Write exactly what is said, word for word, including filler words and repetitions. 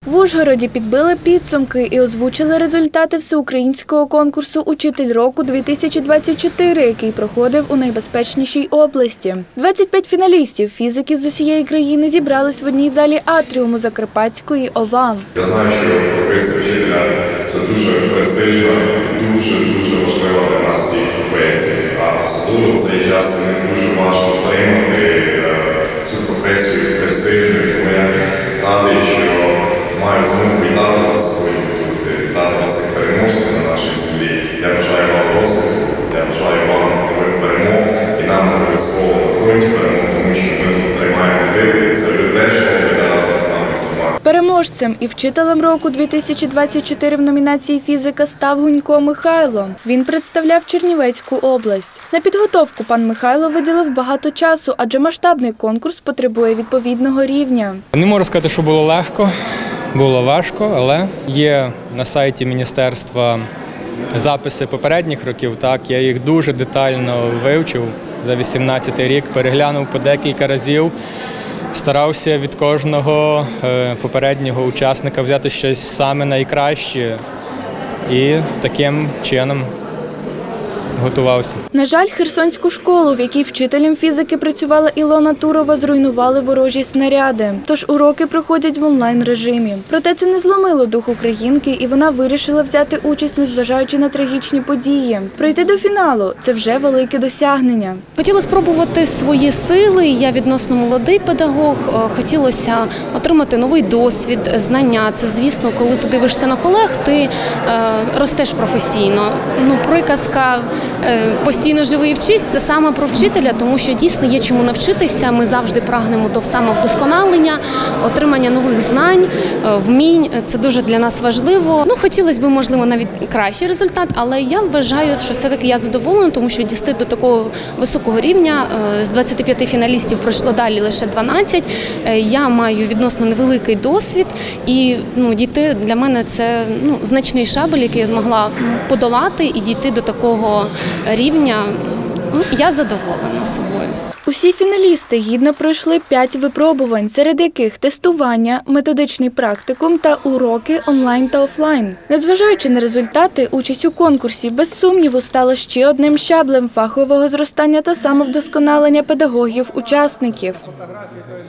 В Ужгороді підбили підсумки і озвучили результати всеукраїнського конкурсу «Учитель року-дві тисячі двадцять чотири», який проходив у найбезпечнішій області. двадцять п'ять фіналістів, фізиків з усієї країни, зібрались в одній залі атріуму Закарпатської ОВА. Я знаю, що професія вчителя – це дуже престижна, дуже-дуже важлива для нас всіх професій. А особливо в цей час мені дуже важко отримати цю професію престижною, тому я радий, що маю змогу вітати вас сьогодні тут, вітати вас як переможців на нашій землі. Я бажаю вам успіху, я бажаю вам нових перемог і нам обов'язково на фронті перемог, тому що ми тут тримаємо тил, і це ви теж робите разом з нами всіма. Переможцем і вчителем року-дві тисячі двадцять чотири в номінації «Фізика» став Гунько Михайло. Він представляв Чернівецьку область. На підготовку пан Михайло виділив багато часу, адже масштабний конкурс потребує відповідного рівня. Не можу сказати, що було легко, було важко, але є на сайті міністерства записи попередніх років. Так, я їх дуже детально вивчив за вісімнадцятий рік, переглянув по декілька разів. Старався від кожного попереднього учасника взяти щось саме найкраще і таким чином готувався. На жаль, Херсонську школу, в якій вчителем фізики працювала Ілона Турова, зруйнували ворожі снаряди. Тож уроки проходять в онлайн-режимі. Проте це не зломило дух українки, і вона вирішила взяти участь, незважаючи на трагічні події. Пройти до фіналу – це вже велике досягнення. Хотіла спробувати свої сили, я відносно молодий педагог, хотілося отримати новий досвід, знання. Це, звісно, коли ти дивишся на колег, ти е, ростеш професійно. Ну, приказка «постійно живи і вчись» – це саме про вчителя, тому що дійсно є чому навчитися. Ми завжди прагнемо до самовдосконалення, отримання нових знань, вмінь. Це дуже для нас важливо. Ну, хотілося б, можливо, навіть кращий результат, але я вважаю, що все-таки я задоволена, тому що дійти до такого високого рівня, з двадцяти п'яти фіналістів пройшло далі лише дванадцять. Я маю відносно невеликий досвід і ну, дійти для мене це ну, значний шабель, який я змогла подолати і дійти до такого рівня. Ну, я задоволена собою. Усі фіналісти гідно пройшли п'ять випробувань, серед яких тестування, методичний практикум та уроки онлайн та офлайн. Незважаючи на результати, участь у конкурсі без сумніву стала ще одним щаблем фахового зростання та самовдосконалення педагогів-учасників.